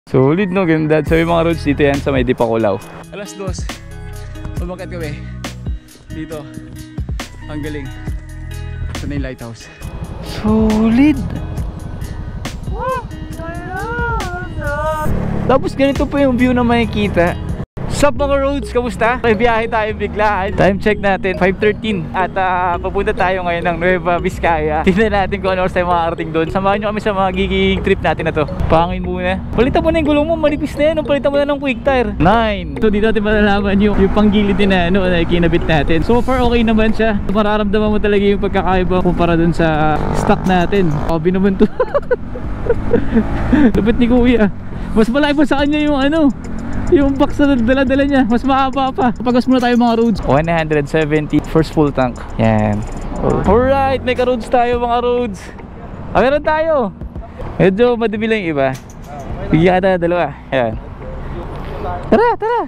Solid no, ganda. So yung mga roads dito yan sa may Dipakulaw. Alas 2, umakyat kami dito. Ang galing. Ito na yung lighthouse. Solid. Tapos ganito po yung view na makikita. Sup mga roads, kamusta? May biyahe tayo bigla. Time check natin, 5:13. At papunta tayo ngayon ng Nueva Vizcaya. Tingnan natin kung ano oras tayo makakarating doon. Samahan nyo kami sa mga giging trip natin na to. Pangin muna. Palitan mo na yung gulong mo, manipis na yan. Palitan mo na ng quick tire. 9. So dito natin malalaman yung panggilid din na kinabit natin. So far okay naman siya. Mararamdaman mo talaga yung pagkakaiba kumpara dun sa stock natin. Hobby naman to. Lupit ni Kuya. Mas malaki pa sa kanya yung yung box na dala-dala niya, mas mahaba pa. Pagas muna tayo mga roads. 170 first full tank. Yan. Alright, may ka-roads tayo mga roads. Meron tayo. Medyo madumi lang yung iba. Bigyan ka na dalawa. Yan. Tara, tara.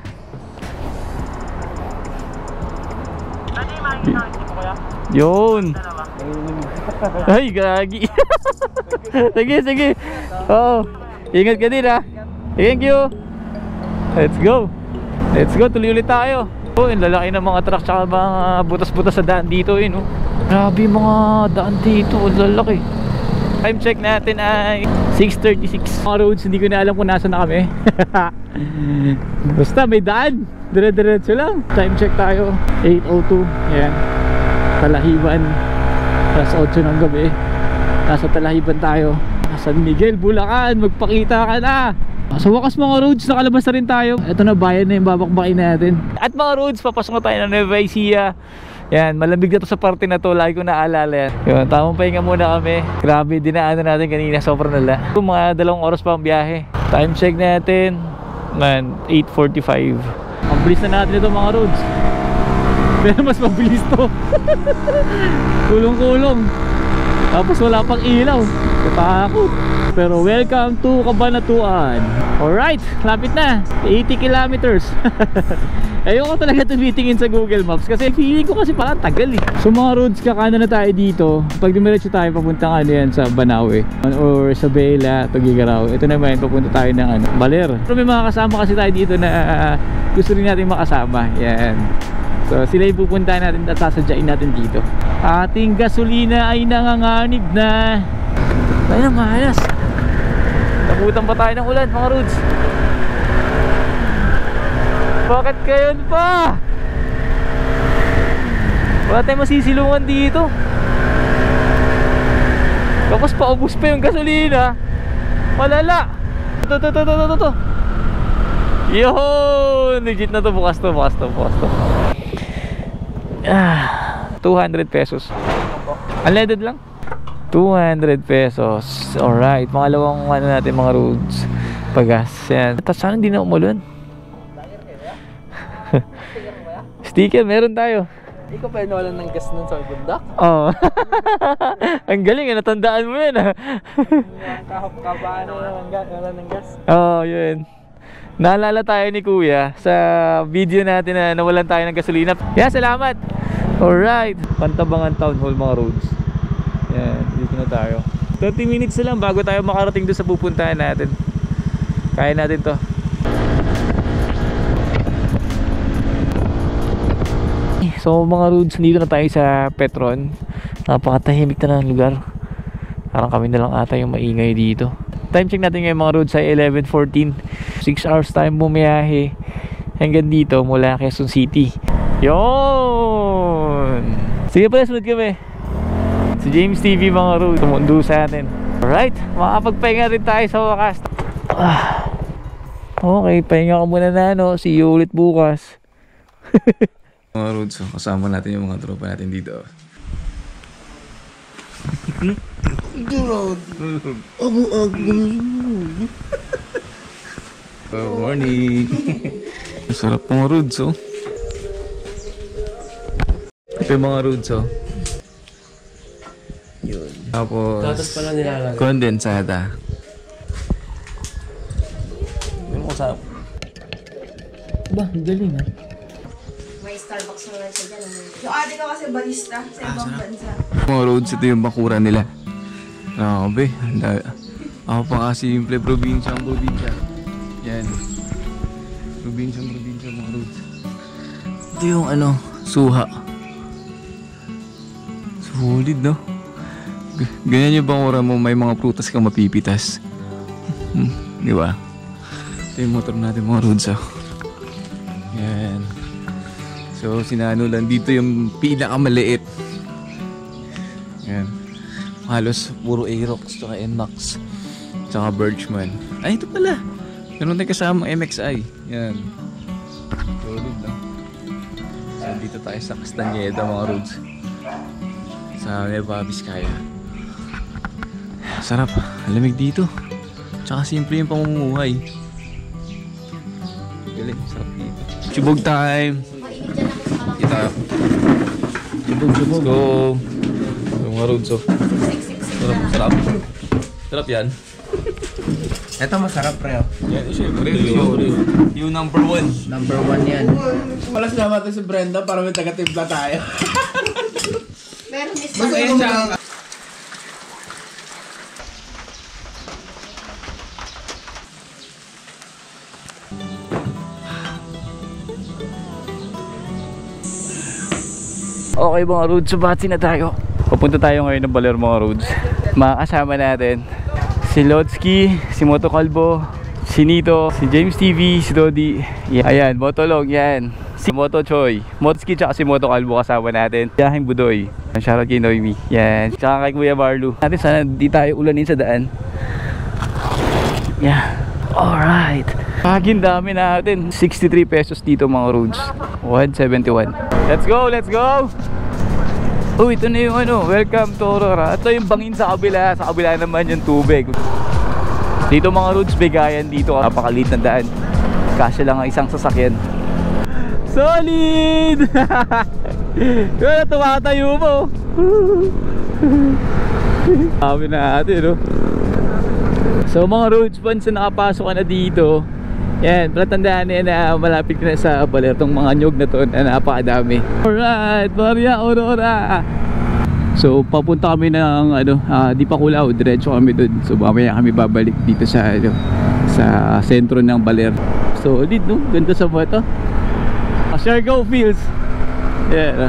Yun. Ay, gagi. Sige, sige. Oo. Ingat ka din ha. Thank you. Let's go. Let's go, tuloy ulit tayo. Oh, yung lalaki ng mga truck tsaka mga butas-butas sa daan dito yun, oh. Grabe mga daan dito, lalaki. Time check natin ay 6:36. Mga roads, hindi ko na alam kung nasa na kami. Basta may daan, dire-diretso lang. Time check tayo, 8:02. Yan, Talahiban. Alas 8 ng gabi. Nasa Talahiban tayo, San Miguel, Bulacan. Magpakita ka na. Sa wakas mga roads, nakalabas na rin tayo. Ito na, bayan na yung babakbakin natin. At mga roads, papasok na tayo ng Nueva Ecija. Yan, malamig na to sa parte na to. Lagi ko naalala yan. Yun, tamang pahinga muna kami. Grabe, dinaanan natin kanina, sobrang nala. Mga 2 oras pa ang biyahe. Time check natin, man, 8:45. Ang bilis na natin ito mga roads. Pero mas mabilis to. Kulong-kulong. Tapos wala pang ilaw. Katakot. Pero welcome to Cabanatuan. Alright, lapit na, 80 kilometers. Ayoko talaga tumitingin sa Google Maps kasi feeling ko kasi parang tagal eh. So mga roads, kakana na tayo dito. Pag dumiretso tayo, papunta nga yan sa Banawe or sa Bela, Tugigaraw. Ito naman, papunta tayo ng Baler. Pero may mga kasama kasi tayo dito na gusto rin natin makasama. Yan. So sila yung pupunta natin at sasadyain natin dito. Ating gasolina ay nanganganib na. Ayun, mahalas. Nabutan pa tayo ng ulan mga roads. Bakit kayon pa? Wala tayong masisilungan dito. Tapos paubos pa yung gasolina. Malala. Ito. Yun, legit na to. Bukas to. 200 pesos. Unleaded lang. 200 pesos. Alright, pangalawang natin mga roads. Pagas. Yan. Tapos sana hindi na umulan. Sticker, meron tayo. Ikaw pa yun walang ng gas nun sa bundok? Oo. Ang galing, natandaan mo yan ha. Kabaan na wala ng gas. Oo, yun. Naalala tayo ni Kuya sa video natin na nawalan tayo ng gasolina. Yeah, salamat. Alright, Pantabangan Town Hall mga roads. Yan, dito na tayo. 30 minutes na lang bago tayo makarating doon sa pupuntahan natin. Kaya natin to. So mga roads, dito na tayo sa Petron. Napakatahimik na ng lugar. Parang kami na lang ata yung maingay dito. Time check natin ngayon mga roads ay 11:14. 6 hours time bumiyahe hanggang dito mula Quezon City. Yun! Sige pala, sunod kami. Si James TV mga road, tumundo sa atin. Alright, makapagpahinga rin tayo sa wakas. Okay, pahinga ko muna na see you ulit bukas. Mga roads, so kasama natin yung mga tropa natin dito. Good morning. Sarap mga roads, oh. Ito yung mga roads, oh. Yun. Tapos pala nilalagay. Kondensada. Ano ko sa... Ba, galing ha. May Starbucks na lang siya dyan. Yung ate ko kasi barista sa ibang bansa. Mga roads, ito yung bakura nila. Grabe, ako pa kasi simple probinsya. Yan. Probinsya mga roads. Ito yung ano, suha. Solid, no? Ganyan yung bangura mo, may mga prutas kang mapipitas. Di ba? Ito yung motor natin mga roads, oh. Yan. So, sinano lang dito yung pinakamaliit. Yan. Halos puro Aerox, tsaka NMAX, tsaka Birchman. Ay, ito pala. Ganun tayo kasama MXI. Yan. Solid lang. So, dito tayo sa Castañeda mga roads. Sa Nueva Vizcaya. Sarap. Alamig dito. Tsaka simple yung pamumuhay. Galing. Sarap dito. Chubog time. Kita. Chubog. Let's go. Mga roads, oh. Sarap. Sarap yan. Ito masarap, pre. Yan, syempre. Yung number 1. Number 1 yan. Wala sinama ito si Brenda para may taga-timpla tayo. Meron miss Basta yun siya. Okay mga roads, subati na tayo. Papunta tayo ngayon ng Baler mga roads. Makakasama natin si Lodsky, si Moto Calvo, si Nito, si James TV, si Dodi. Ayan, Motolog yan. Si Moto Choi, Motoski tsaka si Moto Calvo kasama natin. Yahing Budoy. Shoutout kay Noemi. Yan. Tsaka kay Kuya Barlu. Natin sana di tayo ulanin sa daan. Yeah. Alright. Kaging dami natin. 63 pesos dito mga roads. 171. Let's go, let's go! Oh, ito na yung ano, welcome to Aurora. Ito yung bangin sa kabila. Sa kabila naman yung tubig. Dito mga roads, bigayan dito. Napakaliit na daan. Kasi lang ang isang sasakyan. Solid! Kaya tumatayo mo. Sabi natin, no? So mga roads, once na nakapasok ka na dito, yan, palatandaan na yan na malapit ka na sa Baler. Itong mga nyog na to na napakadami. Alright, Maria Aurora. So papunta kami ng Dipakulaw, diretso kami dun. So mamaya kami babalik dito sa sa sentro ng Baler. Solid, no? Ganda sa mata. Siargao feels. Yeah.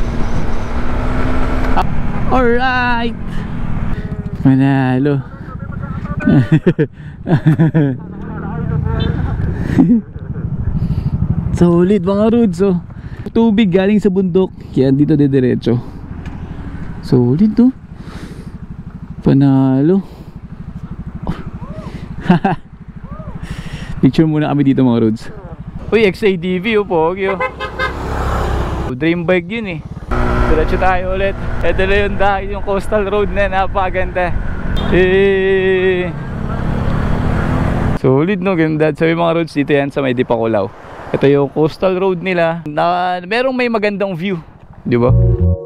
Alright. Manalo. Solid mga roads, oh. Tubig galing sa bundok. Yan dito diretso. Solid, no? Panalo. Picture muna kami dito mga roads. Uy, XADV, oh, pogi, oh. Dream bike yun, eh. Diretso tayo ulit. Ito na yung dahil yung coastal road na napakaganda. Solid, no? Ganda. So yung mga roads dito yan sa may Dipakulaw. Ito yung coastal road nila na merong may magandang view, di ba?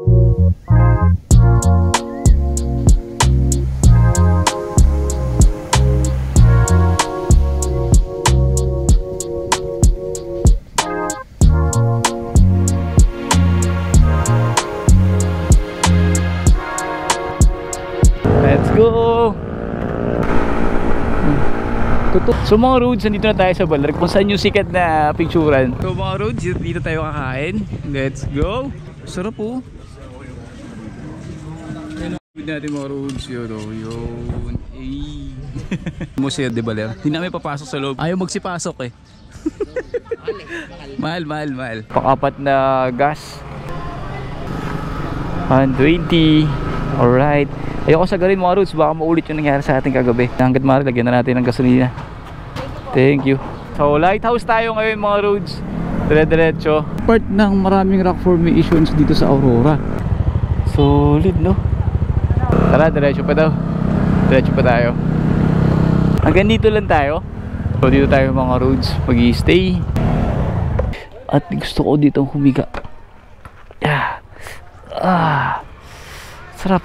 Let's go! So mga roads, nandito na tayo sa Baler kung saan yung sikat na picturean. So mga roads, dito tayo kakain. Let's go! Sarap, po. With natin mga roads, yun. Museo de Baler. Hindi namin papasok sa loob. Ayaw magsipasok, eh. Mahal. Pang-apat na gas. 120. Alright. Ayoko sagarin mga roads, baka maulit yung nangyari sa ating kagabi. Hanggat maaari, lagyan na natin ng gasolina. Thank you. So lighthouse tayo ngayon mga roads. Dire-diretso. Part ng maraming rock formations dito sa Aurora. Solid, no? Tara, diretso pa daw. Diretso pa tayo. Hanggang dito lang tayo. So dito tayo mga roads mag-i-stay. At gusto ko dito humiga. Sarap.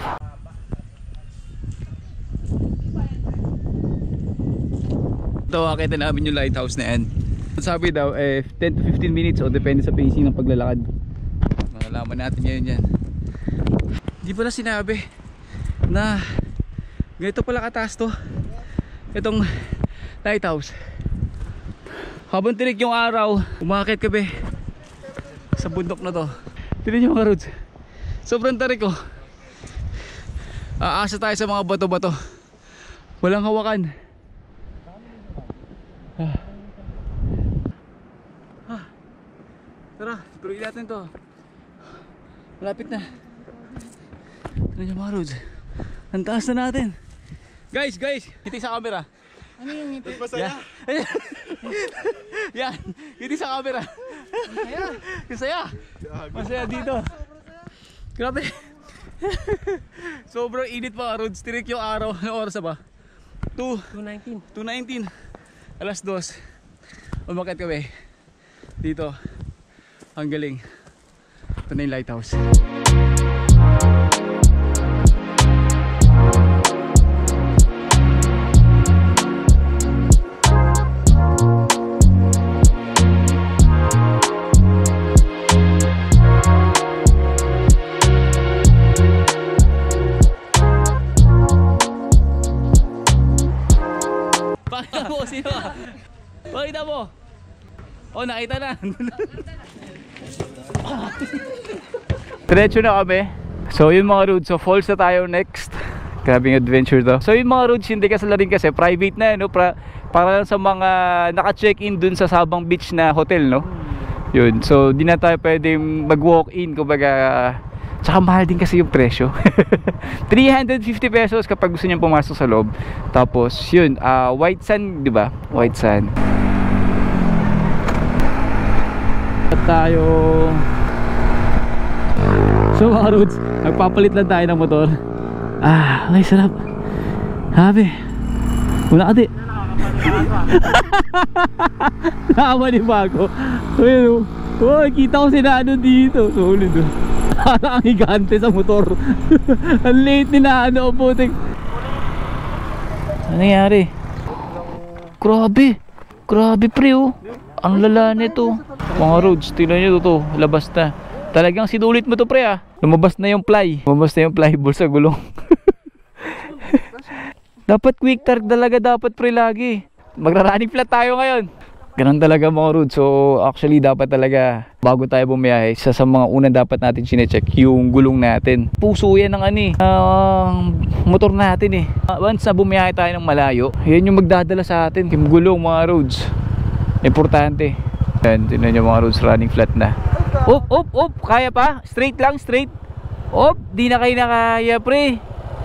Ito, akita namin yung lighthouse na yan. Sabi daw, 10 to 15 minutes o depende sa pacing ng paglalakad. Malalaman natin ngayon yan. Hindi pala sinabi na ganito pala kataas to. Itong lighthouse. Habang tirik yung araw, umakit kami sa bundok na to. Tignan nyo mga roads. Sobrang tarik oh. Aasa tayo sa mga bato-bato. Walang hawakan. Tara, tuloy natin to. Malapit na. Tignan nyo mga roads. Ang taas na natin. Guys, ngiti sa camera. Ano yung ngiti? Masaya. Yan, ngiti sa camera. Masaya. Masaya dito. Grabe. Sobrang init pa, roads. Tirik yung araw. Ano oras na ba? 2:19. Alas 2. Umakit kami dito. Ang galing. Ito na yung lighthouse. Pakita mo sino ka? Pakita mo. Oh, nakita na. Diretso na kami. So yun mga roads, so falls na tayo next. Grabing adventure to. So yung mga roads, hindi kasala rin kasi private na, no? Para sa mga naka-check-in dun sa Sabang Beach na hotel, no? Yun, so di na tayo pwedeng mag-walk-in, kumbaga. Tsaka mahal din kasi yung presyo. 350 pesos kapag gusto niyang pumasok sa loob. Tapos yun, white sand, di ba? White sand. Tayo. So mga roads, nagpapalit lang tayo ng motor. Ay sarap. Habi. Wala ka di. Nakapanibago. Ayun o. Kita ko sila ano dito. Solid o. Parang ang higante sa motor. Ang late nila ano o putik. Ano nangyari? Grabe. Grabe pre oh. Ang lala nito. Mga roads, tingnan nyo to, labas na. Talagang sinulit mo to pre ah. Lumabas na yung ply. Lumabas na yung ply ball sa gulong. Dapat quick start talaga dapat pre lagi. Magra-running flat tayo ngayon. Ganun talaga mga roads. So actually dapat talaga bago tayo bumiyahe, isa sa mga unang dapat natin sinecheck yung gulong natin. Puso yan ng motor natin eh. Once na bumiyahe tayo ng malayo, yan yung magdadala sa atin. Yung gulong mga roads. Importante. Yan, tignan nyo mga roads, running flat na. Op, kaya pa? Straight lang, straight. Op, di na kayo nakaya pre.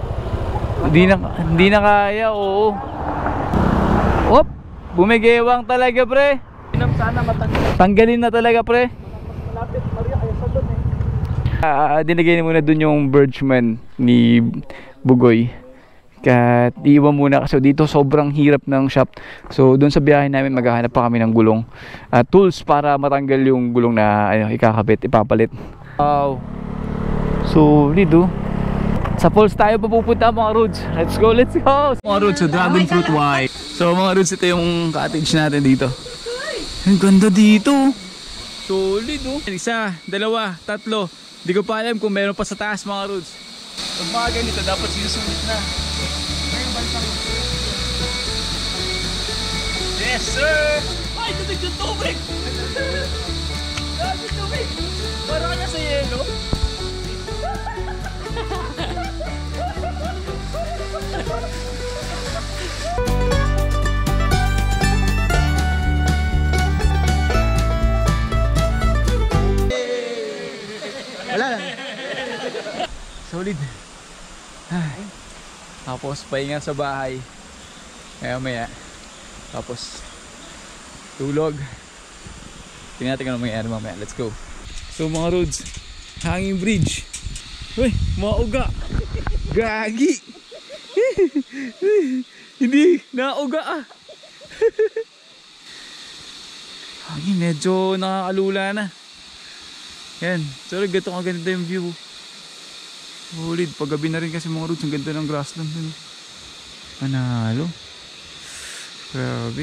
Di na kaya, oo. Op, bumigewang talaga pre. Sana Tanggalin na talaga pre. malapit Maria kaya sa doon eh. Dinagay muna dun yung Birchman ni Bugoy. At iiwan muna kasi dito sobrang hirap ng shop. So doon sa biyahe namin maghahanap pa kami ng gulong tools para matanggal yung gulong na ikakabit, ipapalit. Wow. So dito sa falls tayo pupunta mga roads. Let's go. Mga roads, so dragon fruit wine. So mga roads, ito yung cottage natin dito. Ang ganda dito. Solid oh. 1, 2, 3. Hindi ko pa alam kung meron pa sa taas mga roads. Pag mga ganito dapat sinusulit na. Yes sir! Ay, tutig yung tubig! Dami tubig! Parang nasa yelo. Wala lang. Solid. Ay. Tapos pahinga sa bahay. Maya. Tapos tulog. Tingnan natin kung mangyayari mamaya. Let's go. So mga roads, hanging bridge. Uy, mauga. Gagi. Hindi nauga ah. Hangin, medyo nakakalula na. Yan. Sorry, gato ka ganito yung view. Solid. Paggabi na rin kasi mga roads, ang ganda ng grassland. Panalo. Grabe.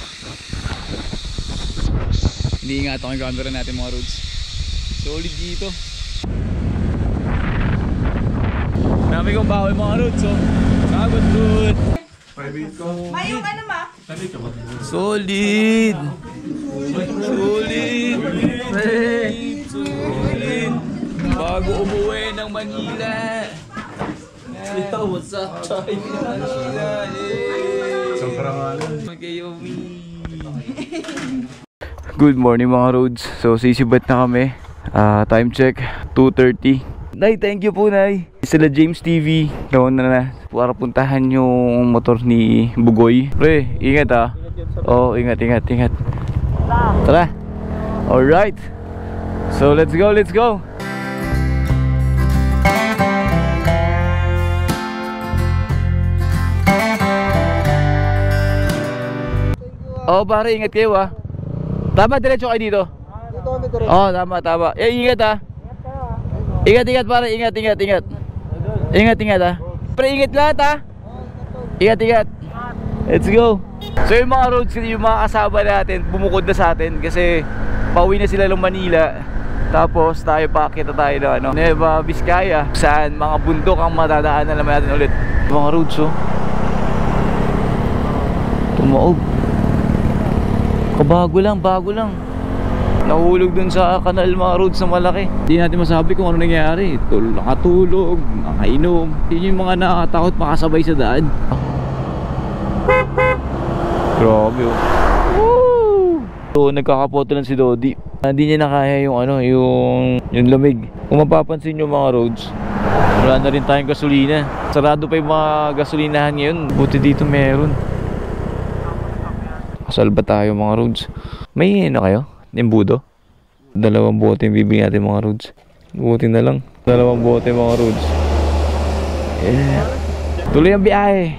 Hindi ingatan ko yung camera natin mga roads. Solid dito. Dami kong bawal mga roads oh. Sagot good. May yung ano ma? Solid. Sulit! Sulit! Bago umuwi ng Manila. Yo, what's up, Choy? Manila, Mag-Yomi. Good morning mga roads. So sisibat na kami. Time check 2:30. Nay, thank you po Nay. Sila James TV. Gawin na para puntahan yung motor ni Bugoy. Pre, ingat ah. Oh, ingat. Tara. Alright. So let's go. Oh, pare, ingat kayo ah. Tama, diretso kayo dito. Oh, tama. Ingat ah. Ingat pare, ingat. Ingat ah. Pre, ingat lahat ah. Ingat. Let's go. So yung mga roads, yung mga kasama natin, bumukod na sa atin kasi pauwi na sila ng Manila. Tapos tayo pakita tayo na Nueva Vizcaya, saan mga bundok ang matadaanan naman natin ulit. Mga roads oh. Tumaog. Bago lang. Nahulog dun sa kanal mga roads na malaki. Hindi natin masabi kung ano nangyari. Nakatulog, nakainom. Yun yung mga nakakatakot makasabay sa daan. Grabe oh. Woo! So nagkakapoto lang si Dodi. Hindi niya nakaya yung yung lamig. Kung mapapansin nyo mga roads, wala na rin tayong gasolina. Sarado pa yung mga gasolinahan ngayon. Buti dito meron. Salba tayo mga roads. May kayo? Embudo? 2 bote yung bibigyan natin mga roads. Buti na lang. 2 bote mga roads. Yeah. Tuloy ang biyahe.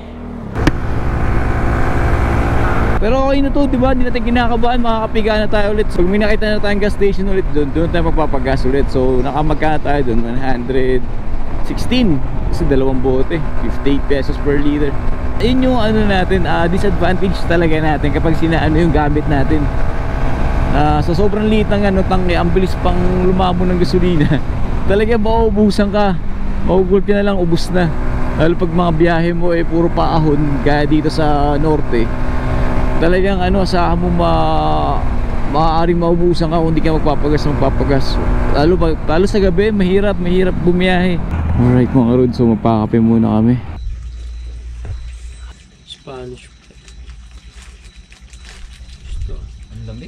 Pero okay na to, diba? Hindi natin kinakabahan. Makakapiga na tayo ulit. So kung may nakita na tayong gas station ulit doon tayo magpapagas ulit. So nakamagka na tayo doon. 116. Kasi 2 bote. 58 pesos per liter. Ayun yung natin, disadvantage talaga natin kapag yung gamit natin. Sa sobrang liit ng tangke, ang bilis pang lumamo ng gasolina. Talaga mauubusan ka. Maugul ka na lang, ubus na. Lalo pag mga biyahe mo puro paahon, gaya dito sa norte. Talagang sa mo maaaring maubusan ka kung hindi ka magpapagas. Lalo sa gabi, mahirap bumiyahe. Alright mga roads, so magpakape muna kami. Spanish. Ang lamig.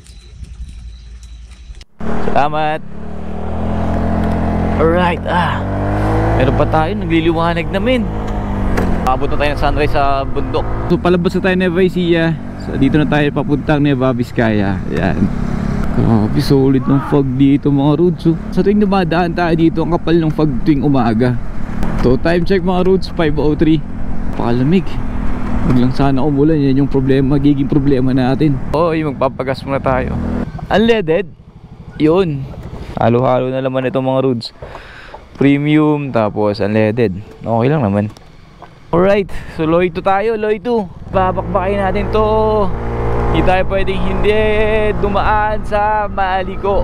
Salamat. Alright, meron pa tayo, nagliliwanag namin. Abot na tayo ng sunrise sa bundok. So palabas na tayo ng Nueva Ecija. So dito na tayo papuntang Nueva Vizcaya. Ayan. Grabe, solid ng fog dito mga roads. So, sa tuwing dumadaan tayo dito, ang kapal ng fog tuwing umaga. So time check mga roads, 5:03. Pakalamig. Huwag lang sana umulan, yan yung problema, magiging problema natin. Yung magpapagas muna tayo. Unleaded, yun. Halo-halo na naman itong mga roads. Premium, tapos unleaded. Okay lang naman. Alright, so Loy 2 tayo, Loy 2. Babakbakin natin to. Hindi tayo pwedeng hindi dumaan sa Maliko.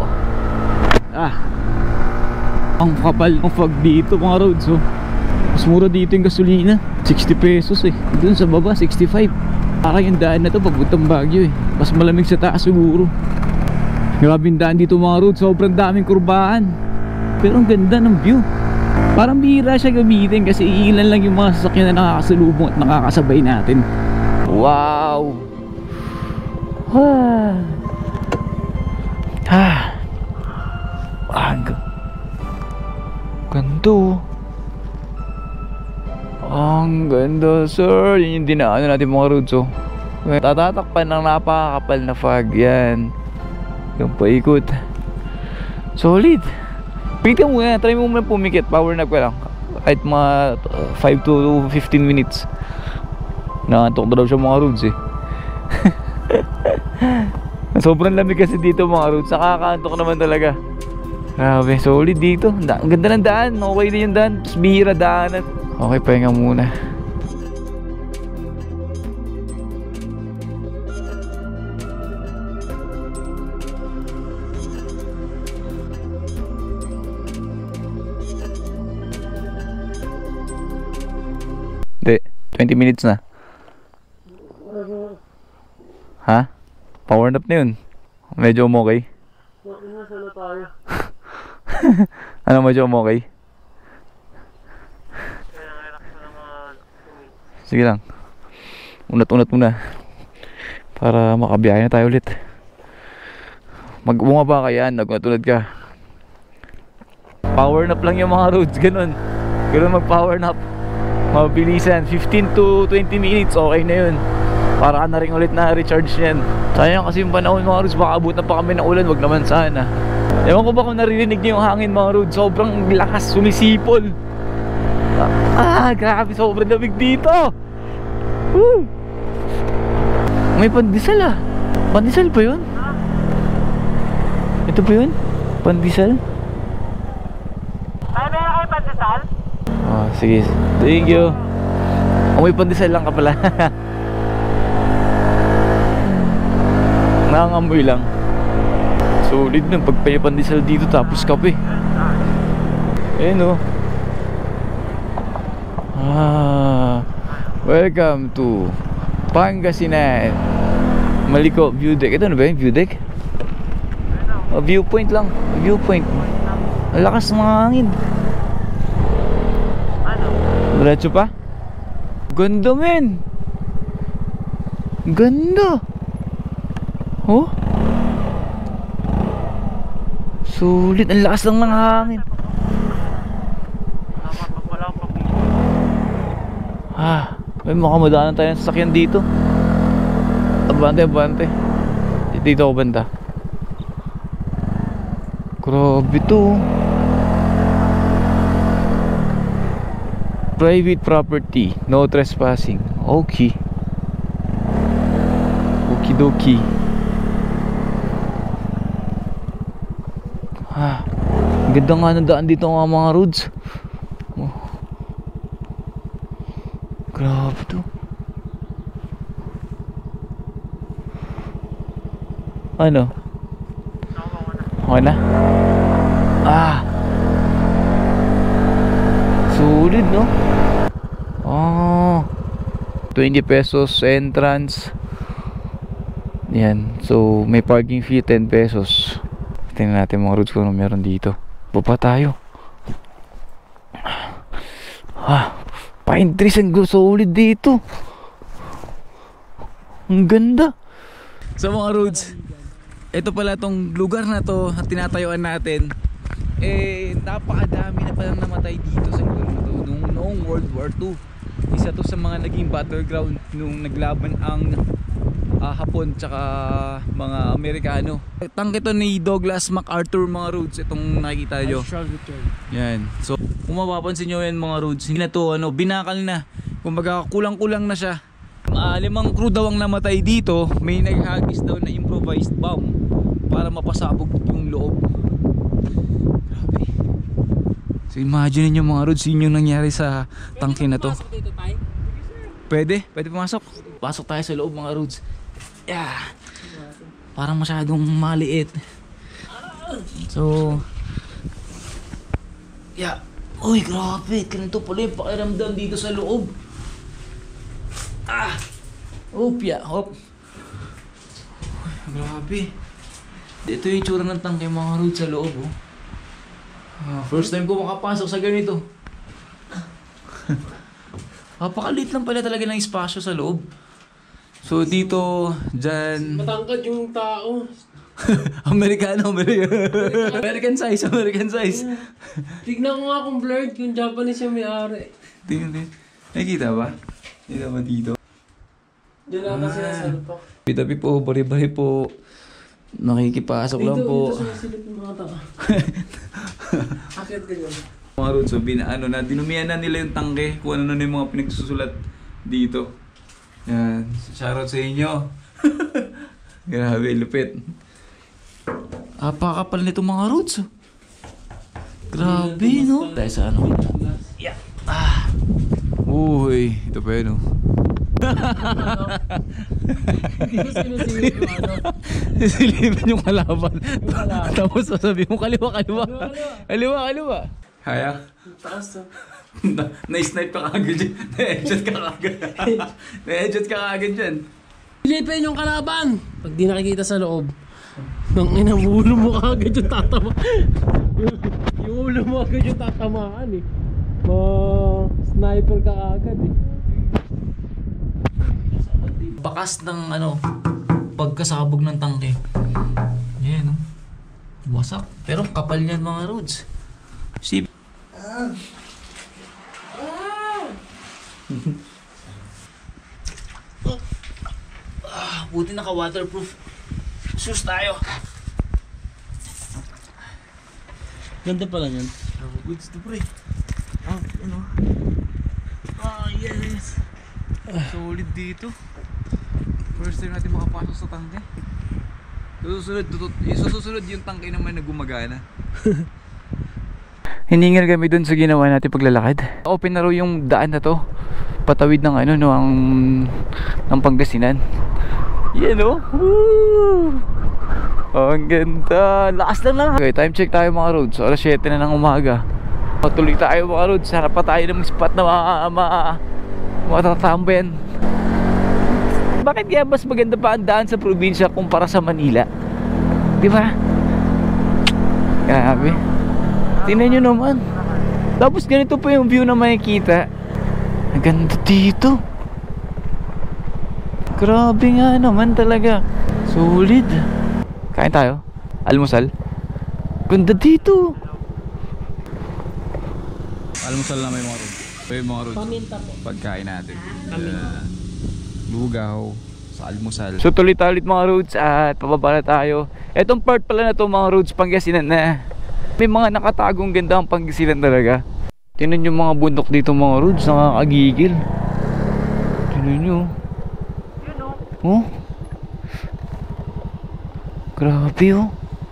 Ang kapal ng fog dito mga roads oh. Mas mura dito yung gasolina, 60 pesos Doon sa baba 65. Parang yung daan na to papuntang Baguio Mas malamig sa taas siguro. Grabe yung daan dito mga roads, sobrang daming kurbahan. Pero ang ganda ng view. Parang bihira siya gamitin kasi ilan lang yung mga sasakyan na nakakasalubong at nakakasabay natin. Wow. Ganto. Ang ganda sir. Yun yung dinaanan natin mga roads oh. Tatatakpan ng napakakapal na fog. Yan. Yung paikot. Solid. Wait ka muna. Try mo muna pumikit. Power nap ka lang. Kahit mga 5 to 15 minutes. Nakaantok na daw siya mga roads Sobrang lamig kasi dito mga roads. Nakakaantok naman talaga. Grabe. Solid dito. Ang ganda ng daan. Okay din yung daan. Tapos bihira daanan. Okay, pahinga muna. Hindi, 20 minutes na. Ha? Power nap na yun. Medyo umokay? Ano medyo umokay? Sige lang. Unat-unat muna. Para makabiyahe na tayo ulit. Bumaba ka yan, nag-unat-unat ka. Power nap lang yung mga roads, ganun. Ganun mag-power nap. Mabilisan, 15 to 20 minutes, okay na yun. Para ka na rin ulit na recharge yan. Sayang kasi yung panahon mga roads, baka abot na pa kami ng ulan, wag naman sana. Ewan ko ba kung naririnig niyo yung hangin mga roads, sobrang lakas, sumisipol. Grabe, sobrang lamig dito. Woo! May pandesal ah. Pandesal pa yun? Ito pa yun? Pandesal? Ay, meron kayo pandesal? Sige. Thank you. May pandesal lang ka pala. Nangangamoy lang. Solid na pagpapandesal dito tapos kape. Ayan o. Welcome to Pangasinan Maliko View Deck. Ito na ba yung view deck? Viewpoint lang. Viewpoint. Ang lakas ng mga hangin. Diretso pa? Ganda men. Ganda. Oh, sulit. Ang lakas lang ng hangin. May makamadaanan tayo ng sasakyan dito. Abante, abante. Dito ako banda. Grabe to. Private property, no trespassing. Okay. Okidoki. Ganda nga ng daan dito ng mga roads. Grabe to. Ano? Okay na? Solid no? 20 pesos entrance. Yan. So may parking fee 10 pesos. Tingnan natin mga roads kung ano meron dito. Baba tayo. Pine trees ang solid dito. Ang ganda. So mga roads, ito pala tong lugar na to at tinatayuan natin. Napakadami na palang namatay dito sa lugar na to noong World War II. Isa to sa mga naging battleground nung naglaban ang Hapon tsaka mga Amerikano. Tangke to ni Douglas MacArthur mga roads, itong nakikita nyo. Yan. So kung mapapansin nyo yan mga roads, hindi na to binakal na. Kumbaga kulang-kulang na siya. 5 crew daw ang namatay dito. May naghagis daw na improvised bomb para mapasabog yung loob. Grabe. So imagine nyo mga roads, yun yung nangyari sa tangke na to. Pwede pumasok. Pasok tayo sa loob mga roads. Parang masyadong maliit. So uy grabe, ganito pala yung pakiramdam dito sa loob. Hop. Grabe. Dito yung itsura ng tangke mga roads sa loob first time ko makapasok sa ganito. Napakaliit lang pala talaga ng espasyo sa loob. So dito, dyan Matangkad yung tao. American size. Tignan ko nga kung blurred yung Japanese yung may-ari. Tingnan. Nakikita ba? Nakikita ba dito? Diyan lang kasi nasalpak. Tabi po, bari-bari po. Nakikipasok lang po. Dito sinisilip yung mga tao. Akit ka dyan. Mga roads, so dinumihan na nila yung tangke kung ano na yung mga pinagsusulat dito. Yan, shoutout sa inyo. Grabe, lupit. Apakapal nito mga roads. Grabe, no? Tayo sa ano? Uy, ito pa yun, no? Hindi ko sinusilip yung ano. Silipin yung kalaban. Tapos sasabihin mo, kaliwa. Kaya? Taas to. Na-snipe ka kagad dyan. Na-headshot ka kagad dyan. Silipin yung kalaban! Pag di nakikita sa loob. Nang ina, ulo mo agad yung tatama. Yung ulo mo agad yung tatamaan eh. Sniper ka agad eh. Bakas ng ano, pagkasabog ng tangke. Yan, no? Wasak. Pero kapal yan mga roads. Si buti naka-waterproof shoes tayo. Ganda pala yan. Goods to pre. Ano? Yes. Solid dito. First time natin makapasok sa tangke. Susunod yung tangke naman na gumagana. Hiningal kami dun sa ginawa natin paglalakad. Open na raw yung daan na to. Patawid ng ano no, ng Pangasinan. Yan o. Ang ganda. Lakas lang. Okay, time check tayo mga roads. Alas 7 na ng umaga. Tuloy tayo mga roads. Harap pa tayo ng spot na matatambayan. Bakit kaya mas maganda pa ang daan sa probinsya kumpara sa Manila? Di ba? Grabe. Tingnan nyo naman. Tapos ganito pa yung view na makikita. Ang ganda dito. Grabe nga naman talaga. Solid. Kain tayo? Almusal? Ganda dito. Almusal na may mga road. May mga road. Paminta po. Pagkain natin. Lugaw sa almusal. So tuloy tayo ulit mga roads at pababa na tayo. Etong part pala na to mga roads Pangasinan na. May mga nakatagong ganda ang Pangasinan talaga. Tingnan yung mga bundok dito mga roads, nakakagigil. Tingnan nyo. Oh. Grabe oh.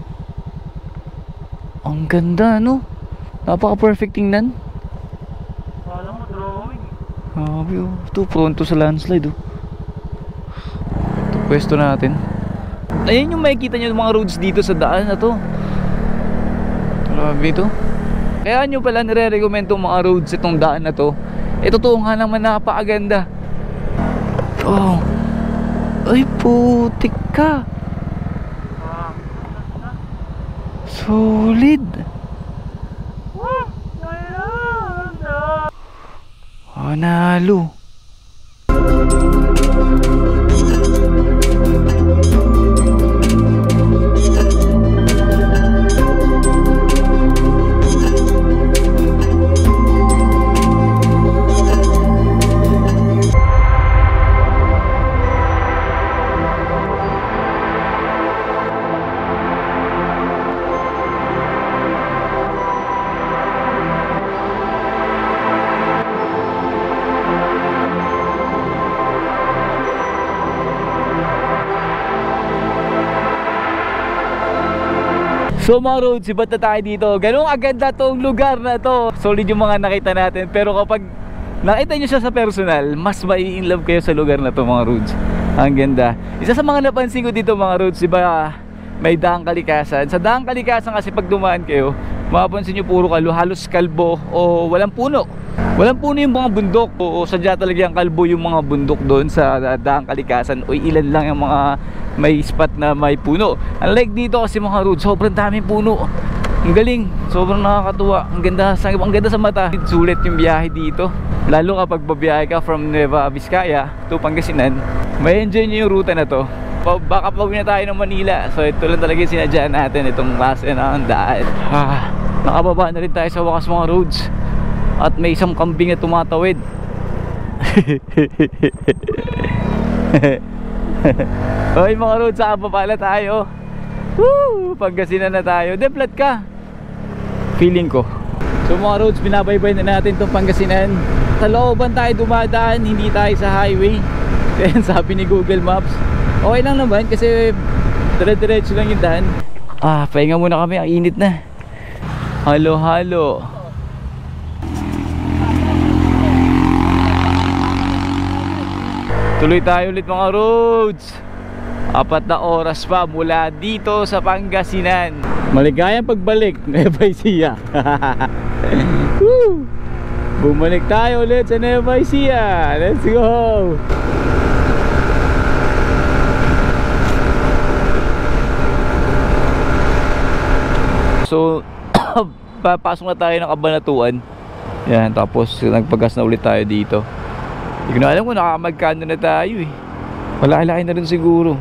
Ang ganda no. Napaka-perfect tingnan. Alam mo, drawing. Grabe oh. Ito pronto sa landslide oh. Ito pwesto natin. Ayan yung makikita nyo mga roads dito sa daan na to. Grabe ito. Kaya nyo pala nire-recommend itong mga roads itong daan na to. Totoo nga naman napakaganda. Oh. Ay putik ka. Solid. Nalo. So mga roads, iba't na tayo dito. Ganun aganda tong lugar na to. Solid yung mga nakita natin. Pero kapag nakita nyo siya sa personal, mas mai-inlove kayo sa lugar na to mga roads. Ang ganda. Isa sa mga napansin ko dito mga roads, diba may daang kalikasan. Sa daang kalikasan kasi pag dumaan kayo, mapapansin nyo puro halos kalbo o walang puno. Walang puno yung mga bundok o sadya talaga yung kalbo yung mga bundok doon sa daang kalikasan o ilan lang yung mga may spot na may puno. Unlike dito kasi mga roads, sobrang daming puno. Ang galing, sobrang nakakatuwa. Ang ganda sa mata. Sulit yung biyahe dito. Lalo kapag babiyahe ka from Nueva Vizcaya to Pangasinan, may enjoy nyo yung ruta na to. Baka pauwi na tayo ng Manila. So ito lang talaga yung sinadyaan natin, itong klase na ang daan. Nakababa na rin tayo sa wakas mga roads. At may isang kambing na tumatawid. Hoy mga roads, saka pa pala tayo. Woo! Pangasinan na tayo. Deplat ka. Feeling ko. So mga roads, binabaybay na natin itong Pangasinan. Sa looban tayo dumadaan, hindi tayo sa highway. Kaya sabi ni Google Maps, okay lang naman kasi dire-diretso lang yung daan. Pahinga muna kami, ang init na. Halo. Tuloy tayo ulit mga roads. 4 na oras pa mula dito sa Pangasinan. Maligayang pagbalik, Nueva Ecija. Bumalik tayo ulit sa Nueva Ecija. Let's go. So papasok na tayo ng Cabanatuan. Yan, tapos nagpagas na ulit tayo dito. Hindi ko na alam kung nakamagkano na tayo eh. Malaki-laki na rin siguro.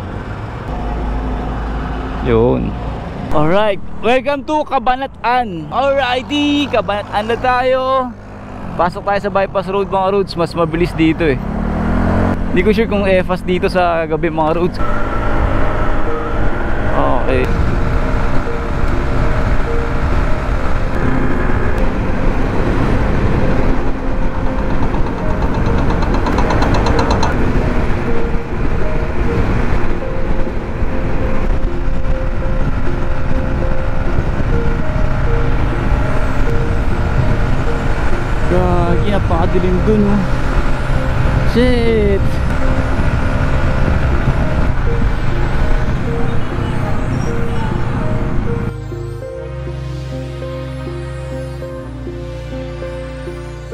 Yun. Alright, welcome to Cabanatuan. Alrighty, Cabanatuan na tayo. Pasok tayo sa bypass road mga roads. Mas mabilis dito eh. Hindi ko sure kung fast dito sa gabi mga roads. Okay. Gagi, napakadilim dun oh. Shit.